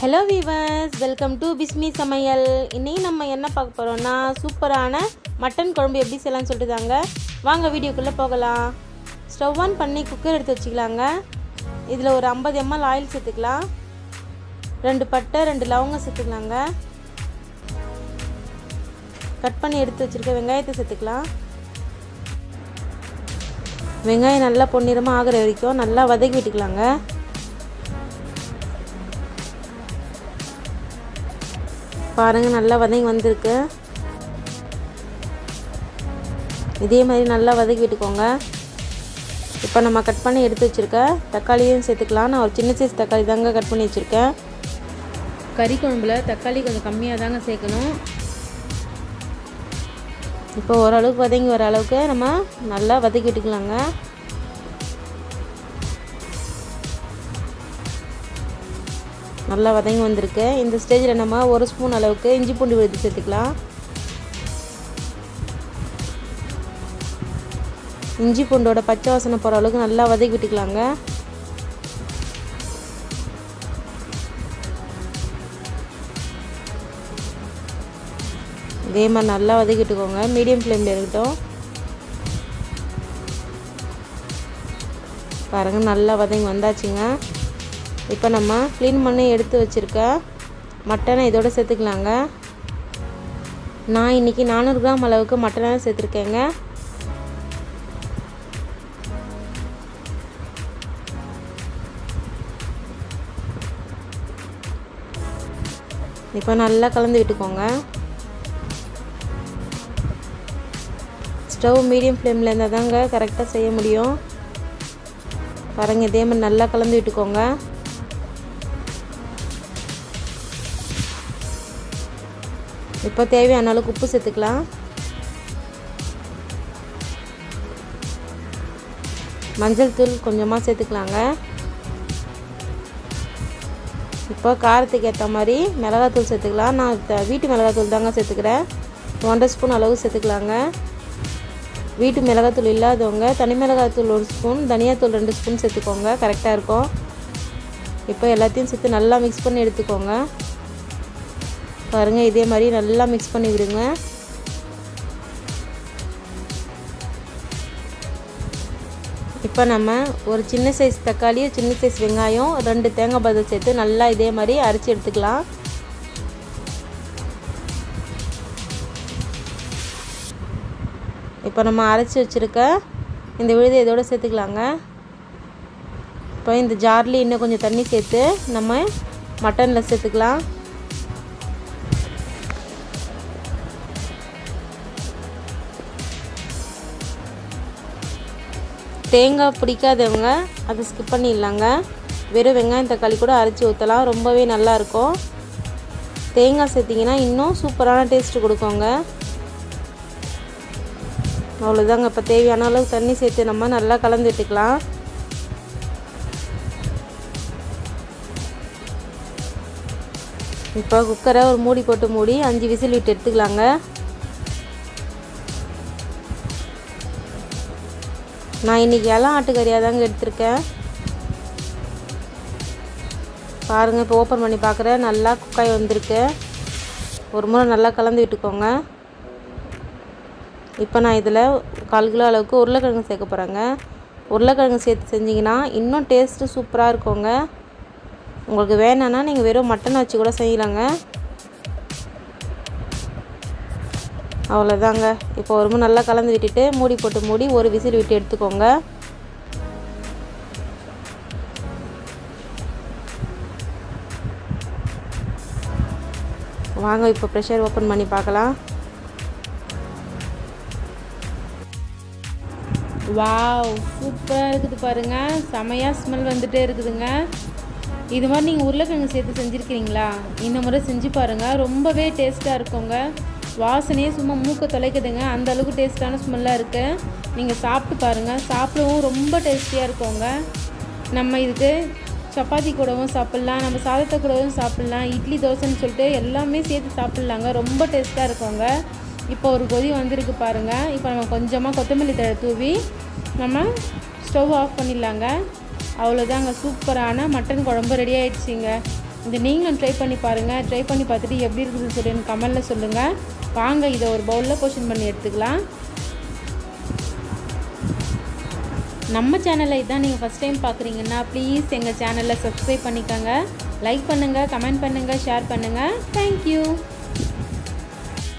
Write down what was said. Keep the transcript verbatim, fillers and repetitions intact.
Hello viewers, welcome to Bismi Samayal. இன்றைக்கி நம்ம என்ன பார்க்க போகிறோம்னா சூப்பரான மட்டன் குழம்பு எப்படி செய்யலாம்னு சொல்லிட்டு தாங்க. வாங்க வீடியோக்குள்ளே போகலாம். ஸ்டவ் ஆன் பண்ணி குக்கர் எடுத்து வச்சுக்கலாங்க. இதில் ஒரு ஐம்பது எம்எல் ஆயில் சேர்த்துக்கலாம். ரெண்டு பட்டை ரெண்டு லவங்கம் சேர்த்துக்கலாங்க. கட் பண்ணி எடுத்து வச்சுருக்க வெங்காயத்தை சேர்த்துக்கலாம். வெங்காயம் நல்லா பொன்னிறமாக ஆகிற வரைக்கும் நல்லா வதக்கி விட்டுக்கலாங்க. பாருங்கள், நல்லா வதங்கி வந்திருக்கு. இதே மாதிரி நல்லா வதக்கி விட்டுக்கோங்க. இப்போ நம்ம கட் பண்ணி எடுத்து வச்சுருக்க தக்காளியும் சேர்த்துக்கலாம். நான் ஒரு சின்ன சைஸ் தக்காளி தாங்க கட் பண்ணி வச்சுருக்கேன். கறி குழம்புல தக்காளி கொஞ்சம் கம்மியாக தாங்க சேர்க்கணும். இப்போ ஓரளவுக்கு வதங்கி வர அளவுக்கு நம்ம நல்லா வதக்கி விட்டுக்கலாங்க. நல்லா வதங்கி வந்திருக்கு. இந்த ஸ்டேஜில் நம்ம ஒரு ஸ்பூன் அளவுக்கு இஞ்சி பூண்டு விழுது சேர்த்துக்கலாம். இஞ்சி பூண்டோட பச்சை வாசனை போகிற அளவுக்கு நல்லா வதக்கி விட்டுக்கலாங்க. இதே மாதிரி நல்லா வதக்கிட்டுக்கோங்க. மீடியம் ஃப்ளேமில் இருக்கட்டும். பாருங்கள், நல்லா வதங்கி வந்தாச்சுங்க. இப்போ நம்ம க்ளீன் பண்ணி எடுத்து வச்சுருக்க மட்டனை இதோட சேர்த்துக்கலாங்க. நான் இன்றைக்கி நானூறு கிராம் அளவுக்கு மட்டனை சேர்த்துருக்கேங்க. இப்போ நல்லா கலந்து விட்டுக்கோங்க. ஸ்டவ் மீடியம் ஃப்ளேமில் இருந்தால் தாங்க கரெக்டாக செய்ய முடியும். பாருங்கள், இதே மாதிரி நல்லா கலந்து விட்டுக்கோங்க. இப்போ தேவையான அளவுக்கு உப்பு சேர்த்துக்கலாம். மஞ்சள் தூள் கொஞ்சமாக சேர்த்துக்கலாங்க. இப்போ காரத்துக்கு ஏற்ற மாதிரி மிளகாத்தூள் சேர்த்துக்கலாம். நான் வீட்டு மிளகாத்தூள் தாங்க சேர்த்துக்கிறேன். ஒன்றரை ஸ்பூன் அளவு சேர்த்துக்கலாங்க. வீட்டு மிளகாத்தூள் இல்லாதவங்க தனி மிளகாத்தூள் ஒரு ஸ்பூன், தனியாத்தூள் ரெண்டு ஸ்பூன் சேர்த்துக்கோங்க. கரெக்டாக இருக்கும். இப்போ எல்லாத்தையும் சேர்த்து நல்லா மிக்ஸ் பண்ணி எடுத்துக்கோங்க. பாருங்கள், இதே மாதிரி நல்லா மிக்ஸ் பண்ணி விடுங்க. இப்போ நம்ம ஒரு சின்ன சைஸ் தக்காளி, சின்ன சைஸ் வெங்காயம், ரெண்டு தேங்காய் பதம் சேர்த்து நல்லா இதே மாதிரி அரைச்சி எடுத்துக்கலாம். இப்போ நம்ம அரைச்சி வச்சுருக்க இந்த விழுதை இதோடு சேர்த்துக்கலாங்க. இப்போ இந்த ஜார்லேயும் இன்னும் கொஞ்சம் தண்ணி சேர்த்து நம்ம மட்டனில் சேர்த்துக்கலாம். தேங்காய் பிடிக்காதவங்க அதை ஸ்கிப் பண்ணிடலாங்க. வெறும் வெங்காயம் தக்காளி கூட அரைச்சி ஊற்றலாம். ரொம்பவே நல்லாயிருக்கும். தேங்காய் சேர்த்திங்கன்னா இன்னும் சூப்பரான டேஸ்ட்டு கொடுக்குங்க. அவ்வளோதாங்க. இப்போ தேவையான அளவு தண்ணி சேர்த்து நம்ம நல்லா கலந்து விட்டுக்கலாம். இப்போ குக்கரை ஒரு மூடி போட்டு மூடி அஞ்சு விசில் விட்டு எடுத்துக்கலாங்க. நான் இன்றைக்கி எல்லாம் ஆட்டுக்கறியாக தாங்க எடுத்திருக்கேன். பாருங்கள், இப்போ ஓப்பன் பண்ணி பார்க்குறேன். நல்லா குக்காய் வந்திருக்கு. ஒரு முறை நல்லா கலந்து விட்டுக்கோங்க. இப்போ நான் இதில் கால் கிலோ அளவுக்கு உருளைக்கிழங்கு சேர்க்க போகிறேங்க. உருளைக்கிழங்கு சேர்த்து செஞ்சிங்கன்னா இன்னும் டேஸ்ட்டு சூப்பராக இருக்குங்க. உங்களுக்கு வேணும்னா நீங்கள் வெறும் மட்டன் வச்சு கூட செய்யலாங்க. அவ்வளோதாங்க. இப்போ ஒரு முறை நல்லா கலந்து விட்டுட்டு மூடி போட்டு மூடி ஒரு விசில் விட்டு எடுத்துக்கோங்க. வாங்க இப்போ ப்ரெஷர் ஓப்பன் பண்ணி பார்க்கலாம். வாவ், சூப்பராக இருக்குது பாருங்கள். செமையாக ஸ்மெல் வந்துகிட்டே இருக்குதுங்க. இது மாதிரி நீங்கள் உருளைக்கிழங்கு சேர்த்து செஞ்சுருக்கிறீங்களா? இந்த முறை செஞ்சு பாருங்கள். ரொம்பவே டேஸ்ட்டாக இருக்குங்க. வாசனையே சும்மா மூக்க தொலைக்குதுங்க. அந்த அளவுக்கு டேஸ்ட்டான ஸ்மெல்லாக இருக்குது. நீங்கள் சாப்பிட்டு பாருங்கள். சாப்பிடவும் ரொம்ப டேஸ்டியாக இருக்குங்க. நம்ம இதுக்கு சப்பாத்தி கூடவும் சாப்பிட்லாம், நம்ம சாதத்தை கூடவும் சாப்பிட்லாம், இட்லி தோசைன்னு சொல்லிட்டு எல்லாமே சேர்த்து சாப்பிட்லாங்க. ரொம்ப டேஸ்ட்டாக இருக்குங்க. இப்போ ஒரு கொதி வந்திருக்கு பாருங்கள். இப்போ நம்ம கொஞ்சமாக கொத்தமல்லி தழை தூவி நம்ம ஸ்டவ் ஆஃப் பண்ணிடலாங்க. அவ்வளோதாங்க. சூப்பரான மட்டன் குழம்பு ரெடி ஆகிடுச்சிங்க. இது நீங்களும் ட்ரை பண்ணி பாருங்கள். ட்ரை பண்ணி பார்த்துட்டு எப்படி இருக்குதுன்னு சொல்லி எனக்கு கமெண்ட்டில் சொல்லுங்கள். வாங்க இதை ஒரு பவுலில் போர்ஷன் பண்ணி எடுத்துக்கலாம். நம்ம சேனலை இதான் நீங்கள் ஃபஸ்ட் டைம் பார்க்குறீங்கன்னா ப்ளீஸ் எங்கள் சேனலை சப்ஸ்கிரைப் பண்ணிக்கோங்க. லைக் பண்ணுங்கள், கமெண்ட் பண்ணுங்கள், ஷேர் பண்ணுங்கள். தேங்க்யூ.